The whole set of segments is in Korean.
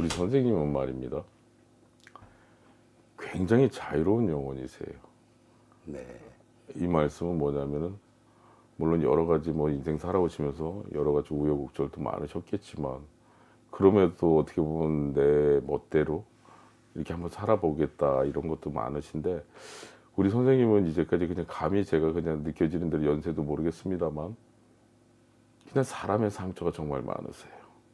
우리 선생님은 말입니다. 굉장히 자유로운 영혼이세요. 네. 이 말씀은 뭐냐면은 물론 여러 가지 뭐 인생 살아오시면서 여러 가지 우여곡절도 많으셨겠지만 그럼에도 어떻게 보면 내 멋대로 이렇게 한번 살아보겠다 이런 것도 많으신데 우리 선생님은 이제까지 그냥 감히 제가 그냥 느껴지는 대로 연세도 모르겠습니다만 그냥 사람의 상처가 정말 많으세요.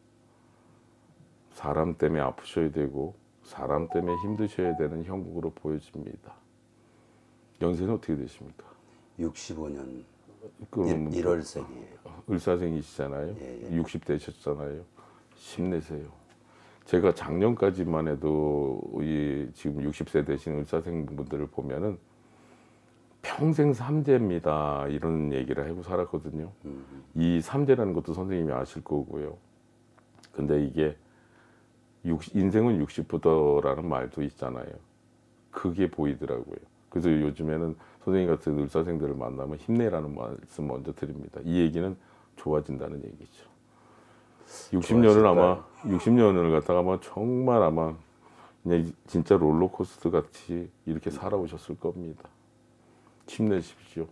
사람 때문에 아프셔야 되고 사람 때문에 힘드셔야 되는 형국으로 보여집니다. 연세는 어떻게 되십니까? 65년 그럼 1월생이에요. 을사생이시잖아요. 예, 예. 60 되셨잖아요. 힘내세요. 제가 작년까지만 해도 이 지금 60세 되신 을사생 분들을 보면은 평생 삼재입니다. 이런 얘기를 하고 살았거든요. 이 삼재라는 것도 선생님이 아실 거고요. 근데 이게 인생은 60부터라는 말도 있잖아요. 그게 보이더라고요. 그래서 요즘에는 선생님 같은 을사생들을 만나면 힘내라는 말씀 먼저 드립니다. 이 얘기는 좋아진다는 얘기죠. 60년을 아마 60년을 갖다가 아마 정말 아마 그냥 진짜 롤러코스터 같이 이렇게 살아오셨을 겁니다. 힘내십시오.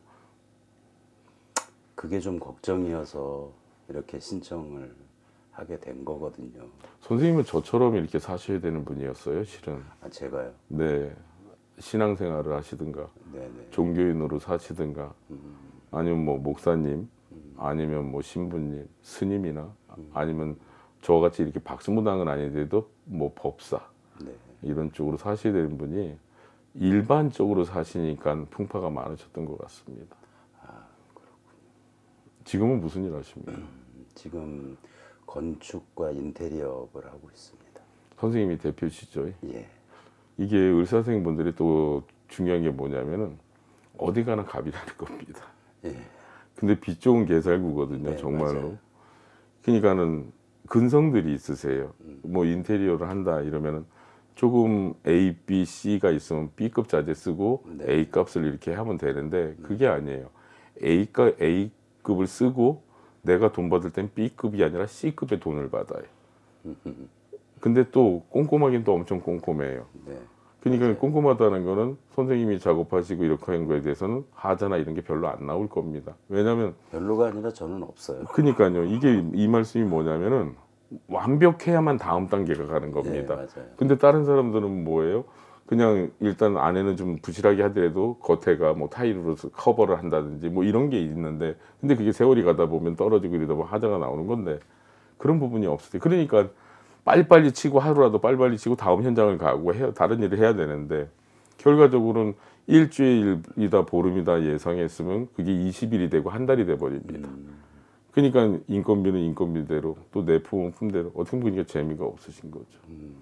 그게 좀 걱정이어서 이렇게 신청을 하게 된 거거든요. 선생님은 저처럼 이렇게 사셔야 되는 분이었어요, 실은. 아, 제가요? 네. 신앙생활을 하시든가 네네. 종교인으로 사시든가 아니면 뭐 목사님 아니면 뭐 신부님 스님이나 아니면 저같이 이렇게 박수무당은 아니더라도 뭐 법사 네. 이런 쪽으로 사셔야 되는 분이 일반적으로 사시니까 풍파가 많으셨던 것 같습니다. 아, 그렇군요. 지금은 무슨 일 하십니까? 지금 건축과 인테리어를 하고 있습니다. 선생님이 대표시죠. 예. 이게 의사생분들이 또 중요한 게 뭐냐면은 어디 가나 갑이라는 겁니다. 예. 근데 빛 좋은 개살구거든요, 네, 정말로. 맞아요. 그러니까는 근성들이 있으세요. 뭐 인테리어를 한다 이러면은 조금 A, B, C가 있으면 B급 자재 쓰고 네. A 값을 이렇게 하면 되는데 그게 아니에요. A급을 쓰고 내가 돈 받을 땐 B급이 아니라 C급의 돈을 받아요. 근데 또 꼼꼼하긴 또 엄청 꼼꼼해요. 네. 그러니까 맞아요. 꼼꼼하다는 거는 선생님이 작업하시고 이렇게 하는 거에 대해서는 하자나 이런 게 별로 안 나올 겁니다. 왜냐하면 별로가 아니라 저는 없어요. 그러니까요. 이게 이 말씀이 뭐냐면은 완벽해야만 다음 단계가 가는 겁니다. 네, 맞아요. 근데 다른 사람들은 뭐예요? 그냥 일단 안에는 좀 부실하게 하더라도 겉에가 뭐 타일로 커버를 한다든지 뭐 이런 게 있는데 근데 그게 세월이 가다 보면 떨어지고 이러다 보면 하자가 나오는 건데 그런 부분이 없어요. 그러니까 빨리빨리 치고 하루라도 빨리빨리 치고 다음 현장을 가고 다른 일을 해야 되는데 결과적으로는 일주일이다 보름이다 예상했으면 그게 20일이 되고 한 달이 돼버립니다. 그러니까 인건비는 인건비대로 또 내품은 품대로 어떻게 보니까 재미가 없으신 거죠.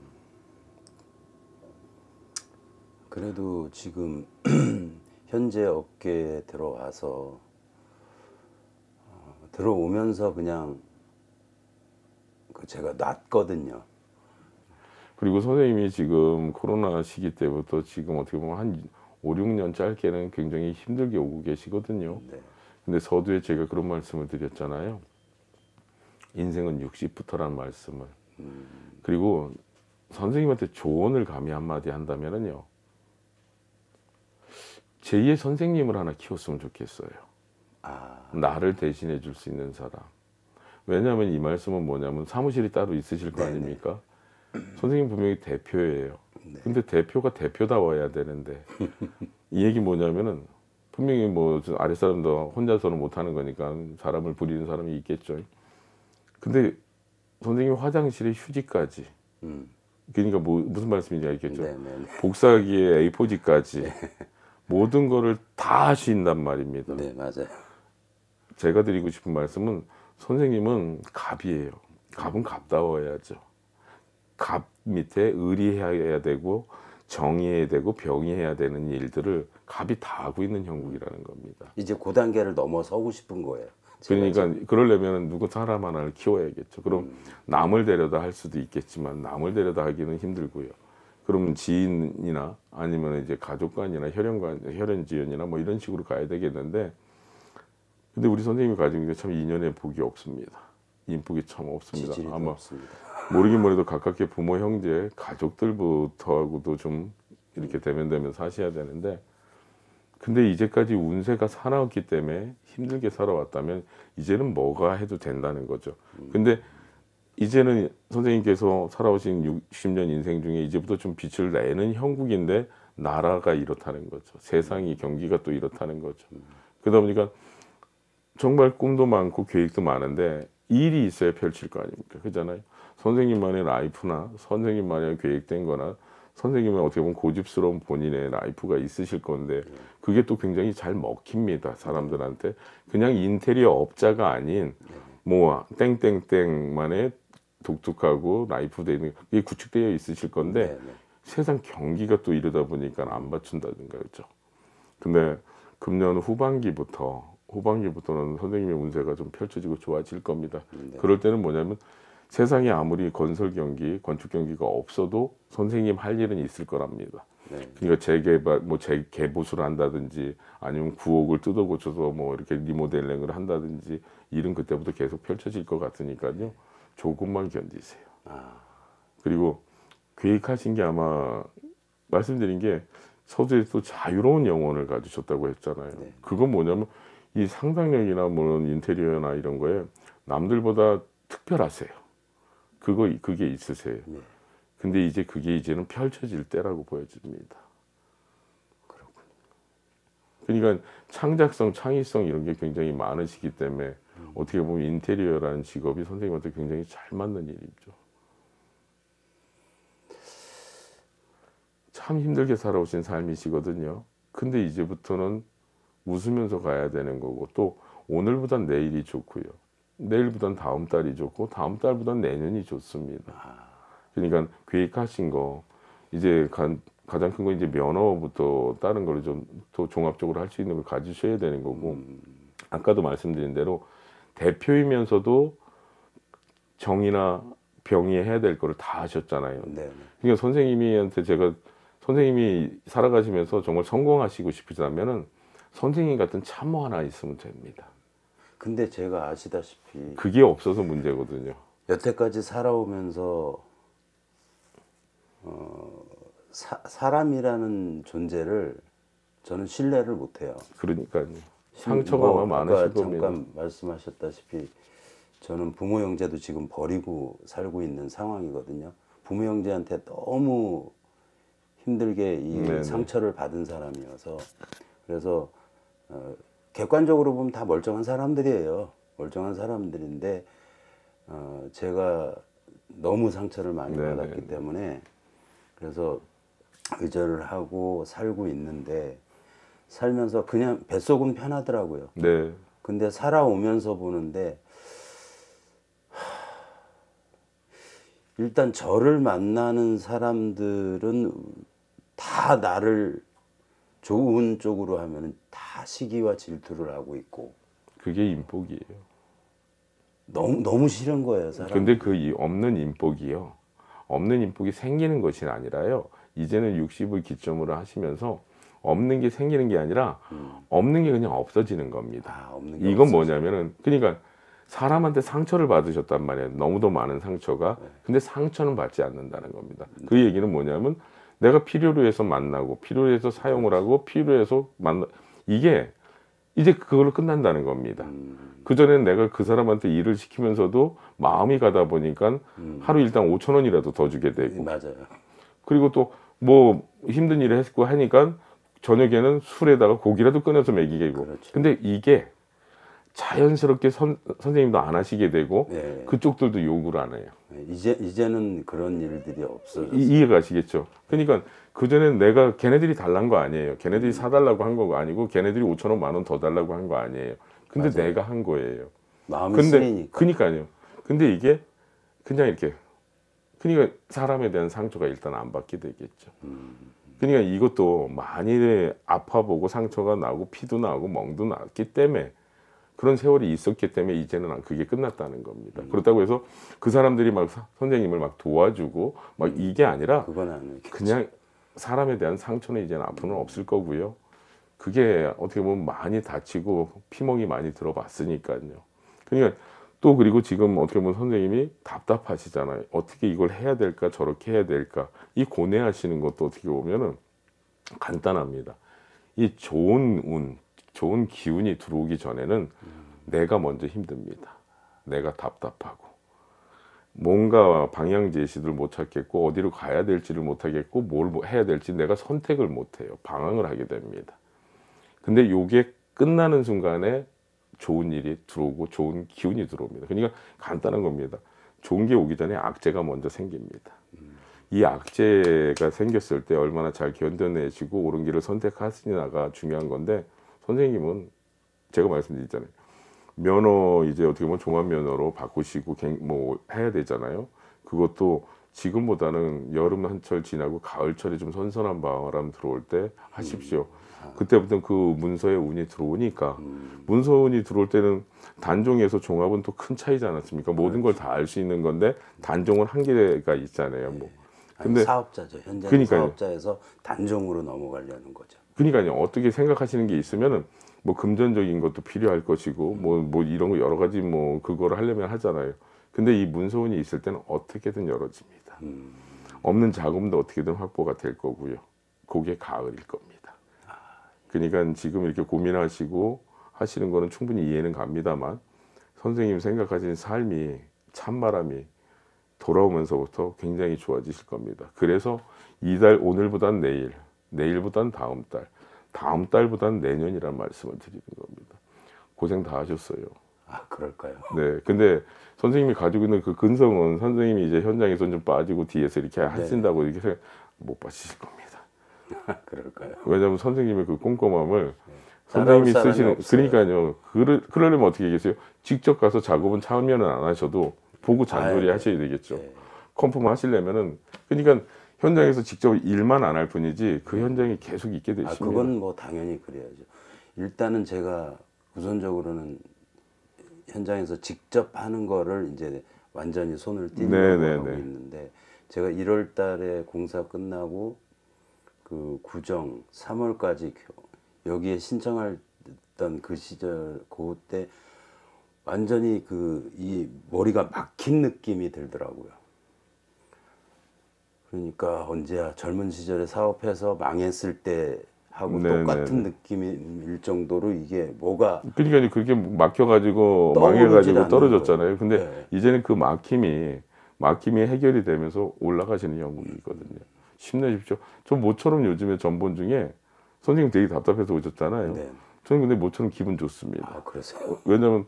그래도 지금 현재 업계에 들어와서 들어오면서 그냥 제가 놨거든요. 그리고 선생님이 지금 코로나 시기 때부터 지금 어떻게 보면 한 5, 6년 짧게는 굉장히 힘들게 오고 계시거든요. 네. 근데 서두에 제가 그런 말씀을 드렸잖아요. 인생은 60부터라는 말씀을. 그리고 선생님한테 조언을 감히 한마디 한다면요. 제2의 선생님을 하나 키웠으면 좋겠어요. 아, 나를 대신해 줄 수 있는 사람. 왜냐하면 이 말씀은 뭐냐면 사무실이 따로 있으실 거 아닙니까? 선생님 분명히 대표예요. 네. 근데 대표가 대표다워야 되는데 이 얘기 뭐냐면은 분명히 뭐 아랫사람도 혼자서는 못하는 거니까 사람을 부리는 사람이 있겠죠. 근데 선생님 화장실에 휴지까지 그러니까 뭐 무슨 말씀인지 알겠죠. 네, 네, 네. 복사기에 A4지까지 모든 거를 다 하신단 말입니다. 네, 맞아요. 제가 드리고 싶은 말씀은 선생님은 갑이에요. 갑은 갑다워야죠. 갑 밑에 의리해야 되고 정의해야 되고 병의해야 되는 일들을 갑이 다 하고 있는 형국이라는 겁니다. 이제 그 단계를 넘어서고 싶은 거예요. 그러니까 그러려면 누구 사람 하나를 키워야겠죠. 그럼 남을 데려다 할 수도 있겠지만 남을 데려다 하기는 힘들고요. 그러면 지인이나 아니면 이제 가족관이나 혈연지연이나 뭐 이런 식으로 가야 되겠는데 근데 우리 선생님이 가지고 있는 게 참 인연의 복이 없습니다. 인복이 참 없습니다. 지지리도 아마 없습니다. 모르긴 뭐래도 가깝게 부모, 형제, 가족들부터하고도 좀 이렇게 대면대면 사셔야 되는데, 근데 이제까지 운세가 살아왔기 때문에 힘들게 살아왔다면 이제는 뭐가 해도 된다는 거죠. 근데 이제는 선생님께서 살아오신 60년 인생 중에 이제부터 좀 빛을 내는 형국인데 나라가 이렇다는 거죠. 세상이 경기가 또 이렇다는 거죠. 그러다 보니까 정말 꿈도 많고 계획도 많은데 일이 있어야 펼칠 거 아닙니까? 그잖아요. 선생님만의 라이프나 선생님만의 계획된 거나 선생님은 어떻게 보면 고집스러운 본인의 라이프가 있으실 건데 그게 또 굉장히 잘 먹힙니다. 사람들한테. 그냥 인테리어 업자가 아닌 뭐 땡땡땡만의 독특하고 라이프 되는 게 구축되어 있으실 건데 세상 경기가 또 이러다 보니까 안 받춘다든가 그죠. 근데 금년 후반기부터는 선생님의 운세가 좀 펼쳐지고 좋아질 겁니다. 그럴 때는 뭐냐면 세상에 아무리 건설 경기, 건축 경기가 없어도 선생님 할 일은 있을 거랍니다. 그러니까 재개발, 뭐 재개보수를 한다든지 아니면 구옥을 뜯어 고쳐서 뭐 이렇게 리모델링을 한다든지 일은 그때부터 계속 펼쳐질 것 같으니까요. 조금만 견디세요. 그리고 계획하신 게 아마 말씀드린 게 서두에서 자유로운 영혼을 가지셨다고 했잖아요. 그건 뭐냐면 이 상상력이나 뭐 인테리어나 이런 거에 남들보다 특별하세요. 그게 있으세요. 근데 이제 그게 이제는 펼쳐질 때라고 보여집니다. 그렇군요. 그러니까 창작성, 창의성 이런 게 굉장히 많으시기 때문에 어떻게 보면 인테리어라는 직업이 선생님한테 굉장히 잘 맞는 일이죠. 참 힘들게 살아오신 삶이시거든요. 근데 이제부터는 웃으면서 가야 되는 거고 또 오늘보단 내일이 좋고요. 내일보단 다음 달이 좋고 다음 달보단 내년이 좋습니다. 그러니까 계획하신 거 이제 가장 큰 건 이제 면허부터 다른 걸 좀 더 종합적으로 할 수 있는 걸 가지셔야 되는 거고 아까도 말씀드린 대로 대표이면서도 정의나 병의에 해야 될 거를 다 하셨잖아요. 그러니까 선생님이 살아가시면서 정말 성공하시고 싶으시다면은 선생님 같은 참모 하나 있으면 됩니다. 근데 제가 아시다시피 그게 없어서 문제거든요. 여태까지 살아오면서 사람이라는 존재를 저는 신뢰를 못해요. 그러니까요. 상처가 아마 많으실 겁니다. 잠깐 말씀하셨다시피 저는 부모 형제도 지금 버리고 살고 있는 상황이거든요. 부모 형제한테 너무 힘들게 이 상처를 받은 사람이어서 그래서 객관적으로 보면 다 멀쩡한 사람들이에요. 멀쩡한 사람들인데 제가 너무 상처를 많이 받았기 때문에 그래서 의절을 하고 살고 있는데 살면서 그냥 뱃속은 편하더라고요. 근데 살아오면서 보는데 일단 저를 만나는 사람들은 다 나를 좋은 쪽으로 하면 다 시기와 질투를 하고 있고 그게 인복이에요. 너무 싫은 거예요, 사람. 근데 그 없는 인복이요. 없는 인복이 생기는 것이 아니라요. 이제는 60을 기점으로 하시면서 없는 게 생기는 게 아니라 없는 게 그냥 없어지는 겁니다. 이건 뭐냐면은 그러니까 사람한테 상처를 받으셨단 말이에요. 너무도 많은 상처가. 근데 상처는 받지 않는다는 겁니다. 그 얘기는 뭐냐면 내가 필요로 해서 만나고 필요로 해서 사용을 하고 필요로 해서 이게 이제 그걸로 끝난다는 겁니다. 그전에는 내가 그 사람한테 일을 시키면서도 마음이 가다 보니까 하루 일당 5,000원이라도 더 주게 되고 맞아요. 그리고 또 뭐 힘든 일을 했고 하니까 저녁에는 술에다가 고기라도 꺼내서 먹이게 되고 근데 이게 자연스럽게 선생님도 안 하시게 되고 그쪽들도 요구를 안 해요. 이제는 그런 일들이 없어졌어요. 이해가 가시겠죠. 그러니까 그전에는 내가 걔네들이 달란 거 아니에요. 걔네들이 사달라고 한 거가 아니고 걔네들이 5,000원 10,000원 더 달라고 한 거 아니에요. 근데 내가 한 거예요. 마음이 쓰이니까. 그러니까요. 근데 이게 그냥 이렇게 그러니까 사람에 대한 상처가 일단 안 받게 되겠죠. 그러니까 이것도 많이 아파보고 상처가 나고 피도 나고 멍도 났기 때문에 그런 세월이 있었기 때문에 이제는 그게 끝났다는 겁니다. 그렇다고 해서 그 사람들이 막 선생님을 막 도와주고 막 이게 아니라 그냥 사람에 대한 상처는 이제는 앞으로는 없을 거고요. 그게 어떻게 보면 많이 다치고 피멍이 많이 들어봤으니까요. 그러니까 또 그리고 지금 어떻게 보면 선생님이 답답하시잖아요. 어떻게 이걸 해야 될까 저렇게 해야 될까 이 고뇌하시는 것도 어떻게 보면은 간단합니다. 이 좋은 운, 좋은 기운이 들어오기 전에는 내가 먼저 힘듭니다. 내가 답답하고 뭔가 방향 제시를 못 찾겠고 어디로 가야 될지를 못 하겠고 뭘 해야 될지 내가 선택을 못 해요. 방황을 하게 됩니다. 근데 요게 끝나는 순간에 좋은 일이 들어오고 좋은 기운이 들어옵니다. 그러니까 간단한 겁니다. 좋은 게 오기 전에 악재가 먼저 생깁니다. 이 악재가 생겼을 때 얼마나 잘 견뎌내시고 옳은 길을 선택하시냐가 중요한 건데 선생님은 제가 말씀드렸잖아요. 면허 이제 어떻게 보면 종합면허로 바꾸시고 뭐 해야 되잖아요. 그것도 지금보다는 여름 한철 지나고 가을철에 좀 선선한 바람 들어올 때 하십시오. 그때부터 그 문서에 운이 들어오니까 문서운이 들어올 때는 단종에서 종합은 또 큰 차이지 않았습니까? 모든 걸 다 알 수 있는 건데 단종은 한계가 있잖아요. 뭐. 근데 사업자죠. 현재 그러니까요. 사업자에서 단종으로 넘어가려는 거죠. 그러니까요. 어떻게 생각하시는 게 있으면은 뭐 금전적인 것도 필요할 것이고 뭐 이런 거 여러 가지 뭐 그거를 하려면 하잖아요. 근데 이 문서운이 있을 때는 어떻게든 열어집니다. 없는 자금도 어떻게든 확보가 될 거고요. 그게 가을일 겁니다. 그러니까 지금 이렇게 고민하시고 하시는 거는 충분히 이해는 갑니다만 선생님 생각하시는 삶이 찬바람이 돌아오면서부터 굉장히 좋아지실 겁니다. 그래서 이달 오늘보단 내일, 내일보단 다음 달, 다음 달보단 내년이란 말씀을 드리는 겁니다. 고생 다 하셨어요. 아, 그럴까요? 네. 근데 선생님이 가지고 있는 그 근성은 선생님이 이제 현장에서 좀 빠지고 뒤에서 이렇게 하신다고 이렇게 생각 못 받으실 겁니다. 그럴까요? 왜냐하면 선생님의 그 꼼꼼함을 따라올 선생님이 사람이 쓰시는, 없어요. 그러니까요. 그러려면 어떻게 계세요? 직접 가서 작업은 참여는 안 하셔도 보고 잔소리 네. 하셔야 되겠죠. 네. 컨펌 하시려면은, 그러니까 현장에서 직접 일만 안 할 뿐이지 그 현장에 계속 있게 되십니다. 그건 뭐 당연히 그래야죠. 일단은 제가 우선적으로는 현장에서 직접 하는 거를 이제 완전히 손을 띄려고 하고 있는데 제가 1월 달에 공사 끝나고 그 구정 3월까지 여기에 신청했던 그 시절 그때 완전히 이 머리가 막힌 느낌이 들더라고요. 그러니까 언제야 젊은 시절에 사업해서 망했을 때 하고 똑같은 느낌일 정도로 이게 뭐가 그러니까 그게 막혀가지고 떠오르질 망해가지고 않는 떨어졌잖아요. 거예요. 근데 네. 이제는 그 막힘이 해결이 되면서 올라가시는 형국이거든요. 힘내십시오. 저 모처럼 요즘에 전본 중에 선생님 되게 답답해서 오셨잖아요. 네. 저는 근데 모처럼 기분 좋습니다. 아, 그러세요? 왜냐하면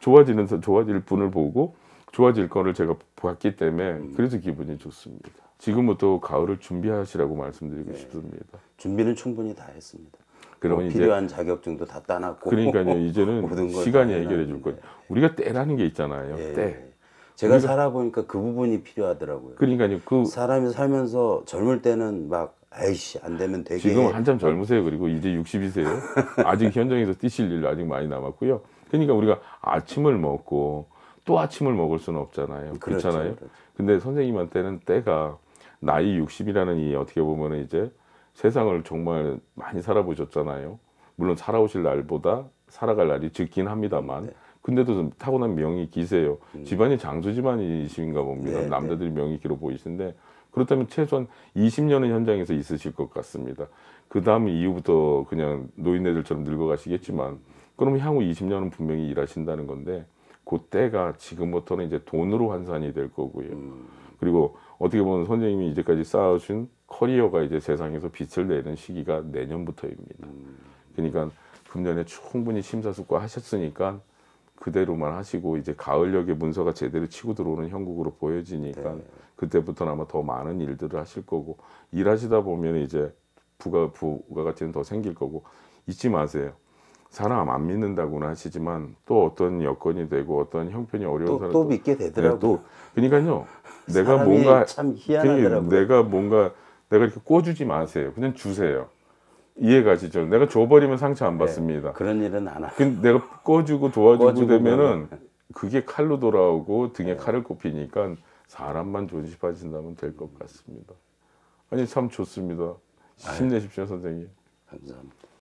좋아질 분을 보고 좋아질 거를 제가 봤기 때문에 그래서 기분이 좋습니다. 지금부터 가을을 준비하시라고 말씀드리고 싶습니다. 준비는 충분히 다 했습니다. 그러면 이제 필요한 자격증도 다 따놨고 그러니까요. 이제는 모든 걸 시간이 다 해결해 줄 해놨는데. 거예요. 우리가 때라는 게 있잖아요. 예. 때. 제가 살아보니까 그 부분이 필요하더라고요. 그러니까요. 사람이 살면서 젊을 때는 막 아이씨 안 되면 되게 지금 한참 젊으세요. 그리고 이제 60이세요. 아직 현장에서 뛰실 일 아직 많이 남았고요. 그러니까 우리가 아침을 먹고 또 아침을 먹을 수는 없잖아요. 그렇죠, 그렇잖아요. 그렇죠. 근데 선생님한테는 때가 나이 60이라는 이 어떻게 보면 이제 세상을 정말 많이 살아보셨잖아요. 물론 살아오실 날보다 살아갈 날이 적긴 합니다만 근데도 좀 타고난 명이 기세요. 집안이 장수 집안이신가 봅니다. 네, 남자들이 명이 길어 보이시는데 그렇다면 최소한 20년은 현장에서 있으실 것 같습니다. 그 다음 이후부터 그냥 노인네들처럼 늙어가시겠지만 그럼 향후 20년은 분명히 일하신다는 건데 그때가 지금부터는 이제 돈으로 환산이 될 거고요. 그리고 어떻게 보면 선생님이 이제까지 쌓아오신 커리어가 이제 세상에서 빛을 내는 시기가 내년부터입니다. 그러니까 금년에 충분히 심사숙고하셨으니까 그대로만 하시고 이제 가을녘에 문서가 제대로 치고 들어오는 형국으로 보여지니까 그때부터는 아마 더 많은 일들을 하실 거고 일하시다 보면 이제 부가가치는 더 생길 거고 잊지 마세요. 사람 안 믿는다고는 하시지만 또 어떤 여건이 되고 어떤 형편이 어려운 사람 또 믿게 되더라고요. 또 그러니까요. 내가 사람이 뭔가 참 희한하더라고요. 내가 이렇게 꿔주지 마세요. 그냥 주세요. 이해가시죠? 내가 줘버리면 상처 안 받습니다. 그런 일은 안 하고 근데 내가 꺼주고 도와주고 꺼주고 되면은 그게 칼로 돌아오고 등에 칼을 꼽히니까 사람만 존십하신다면 될 것 같습니다. 아니 참 좋습니다. 힘내십시오 선생님. 감사합니다.